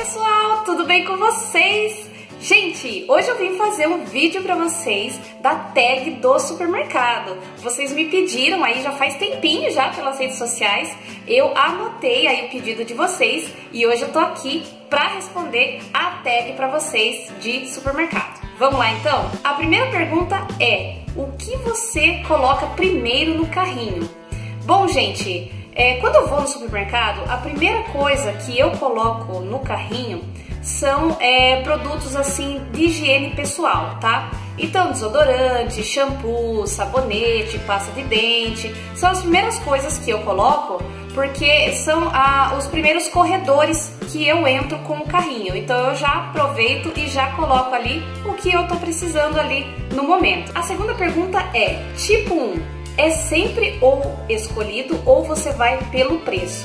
pessoal, tudo bem com vocês? Gente, hoje eu vim fazer um vídeo pra vocês da tag do supermercado. Vocês me pediram aí já faz tempinho já pelas redes sociais. Eu anotei aí o pedido de vocês e hoje eu tô aqui pra responder a tag pra vocês de supermercado. Vamos lá então? A primeira pergunta é: o que você coloca primeiro no carrinho? Bom, gente, quando eu vou no supermercado, a primeira coisa que eu coloco no carrinho são produtos assim de higiene pessoal, tá? Então, desodorante, shampoo, sabonete, pasta de dente, são as primeiras coisas que eu coloco porque são os primeiros corredores que eu entro com o carrinho. Então eu já aproveito e já coloco ali o que eu tô precisando ali no momento. A segunda pergunta é: tipo 1, é sempre ou escolhido ou você vai pelo preço?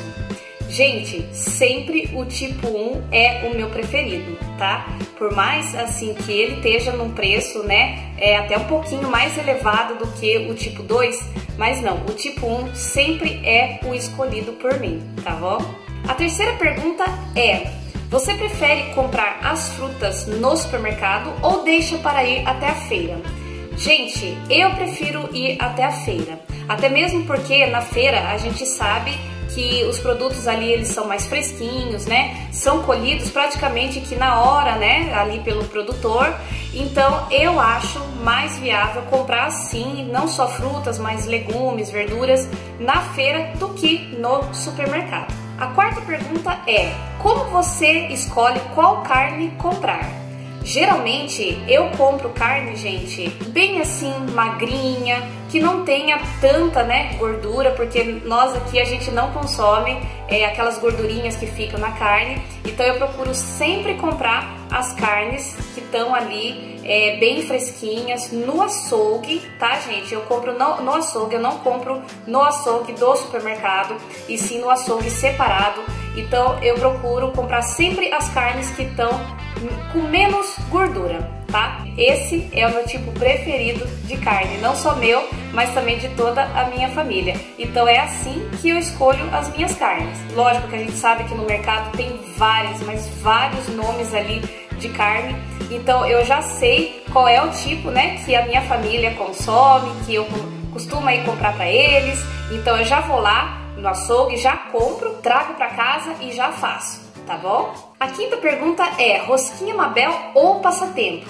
Gente, sempre o tipo 1 é o meu preferido, tá? Por mais assim que ele esteja num preço, né, até um pouquinho mais elevado do que o tipo 2, mas não, o tipo 1 sempre é o escolhido por mim, tá bom? A terceira pergunta é: você prefere comprar as frutas no supermercado ou deixa para ir até a feira? Gente, eu prefiro ir até a feira, até mesmo porque na feira a gente sabe que os produtos ali eles são mais fresquinhos, né? São colhidos praticamente que na hora, né? Ali pelo produtor. Então eu acho mais viável comprar assim, não só frutas, mas legumes, verduras na feira do que no supermercado. A quarta pergunta é: como você escolhe qual carne comprar? Geralmente eu compro carne, gente, bem assim magrinha, que não tenha tanta, né, gordura, porque nós aqui a gente não consome aquelas gordurinhas que ficam na carne. Então eu procuro sempre comprar as carnes que estão ali bem fresquinhas no açougue, tá, gente? Eu compro no açougue, eu não compro no açougue do supermercado, e sim no açougue separado. Então eu procuro comprar sempre as carnes que estão com menos gordura, tá? Esse é o meu tipo preferido de carne, não só meu, mas também de toda a minha família. Então é assim que eu escolho as minhas carnes. Lógico que a gente sabe que no mercado tem vários, mas vários nomes ali de carne. Então eu já sei qual é o tipo, né, que a minha família consome, que eu costumo ir comprar para eles. Então eu já vou lá no açougue, já compro, trago para casa e já faço. Tá bom? A quinta pergunta é: rosquinha Mabel ou passatempo?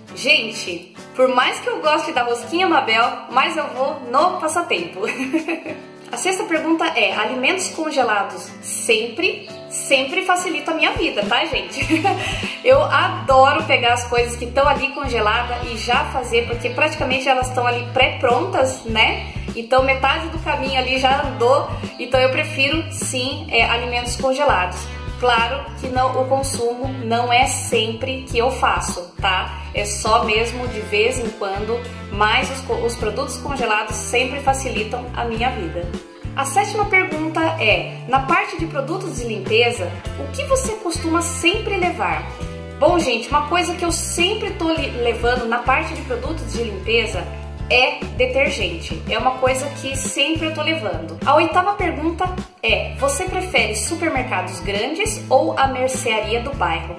Gente, por mais que eu goste da rosquinha Mabel, mas eu vou no passatempo. A sexta pergunta é: alimentos congelados sempre facilita a minha vida, tá, gente? Eu adoro pegar as coisas que estão ali congeladas e já fazer, porque praticamente elas estão ali pré-prontas, né? Então metade do caminho ali já andou, então eu prefiro sim alimentos congelados. Claro que o consumo não é sempre que eu faço, tá? É só mesmo de vez em quando, mas os produtos congelados sempre facilitam a minha vida. A sétima pergunta é: na parte de produtos de limpeza, o que você costuma sempre levar? Bom, gente, uma coisa que eu sempre tô levando na parte de produtos de limpeza é detergente. É uma coisa que sempre eu tô levando. A oitava pergunta é: você prefere supermercados grandes ou a mercearia do bairro?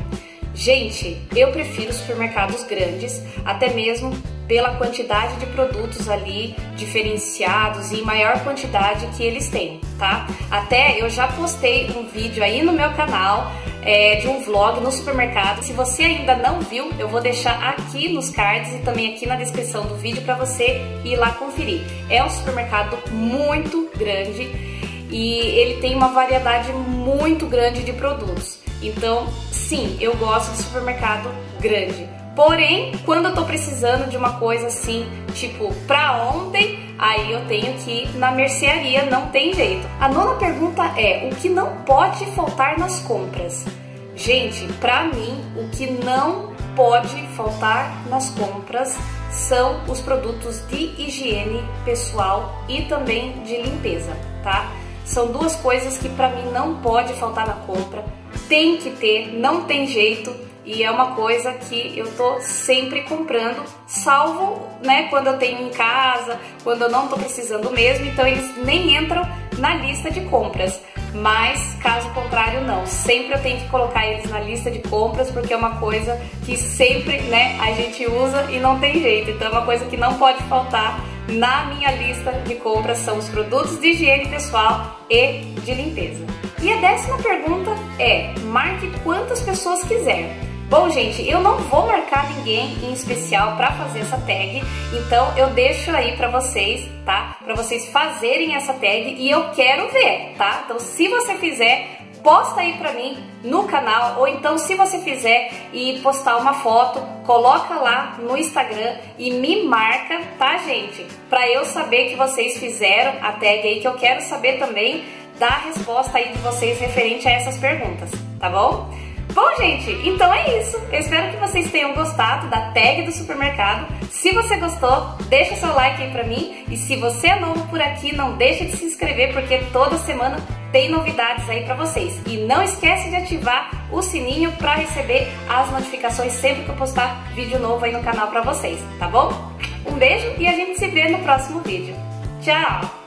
Gente, eu prefiro supermercados grandes, até mesmo pela quantidade de produtos ali diferenciados e maior quantidade que eles têm, tá? Até eu já postei um vídeo aí no meu canal de um vlog no supermercado. Se você ainda não viu, eu vou deixar aqui nos cards e também aqui na descrição do vídeo para você ir lá conferir. É um supermercado muito grande e ele tem uma variedade muito grande de produtos. Então, sim, eu gosto de supermercado grande. Porém, quando eu tô precisando de uma coisa assim, tipo pra ontem, aí eu tenho que ir na mercearia, não tem jeito. A nona pergunta é: o que não pode faltar nas compras? Gente, pra mim, o que não pode faltar nas compras são os produtos de higiene pessoal e também de limpeza, tá? São duas coisas que pra mim não pode faltar na compra, tem que ter, não tem jeito. E é uma coisa que eu tô sempre comprando, salvo, né, quando eu tenho em casa, quando eu não tô precisando mesmo, então eles nem entram na lista de compras. mas caso contrário não. Sempre eu tenho que colocar eles na lista de compras, porque é uma coisa que sempre, né, a gente usa e não tem jeito. Então é uma coisa que não pode faltar na minha lista de compras, são os produtos de higiene pessoal e de limpeza. E a 10ª pergunta é: marque quantas pessoas quiser. Bom, gente, eu não vou marcar ninguém em especial para fazer essa tag, então eu deixo aí para vocês, tá? Para vocês fazerem essa tag e eu quero ver, tá? Então, se você fizer, posta aí pra mim no canal, ou então se você fizer e postar uma foto, coloca lá no Instagram e me marca, tá, gente? Pra eu saber que vocês fizeram a tag aí, que eu quero saber também da resposta aí de vocês referente a essas perguntas, tá bom? Bom, gente, então é isso. Eu espero que vocês tenham gostado da tag do supermercado. Se você gostou, deixa seu like aí pra mim. E se você é novo por aqui, não deixa de se inscrever, porque toda semana tem novidades aí pra vocês. E não esquece de ativar o sininho pra receber as notificações sempre que eu postar vídeo novo aí no canal pra vocês, tá bom? Um beijo e a gente se vê no próximo vídeo. Tchau!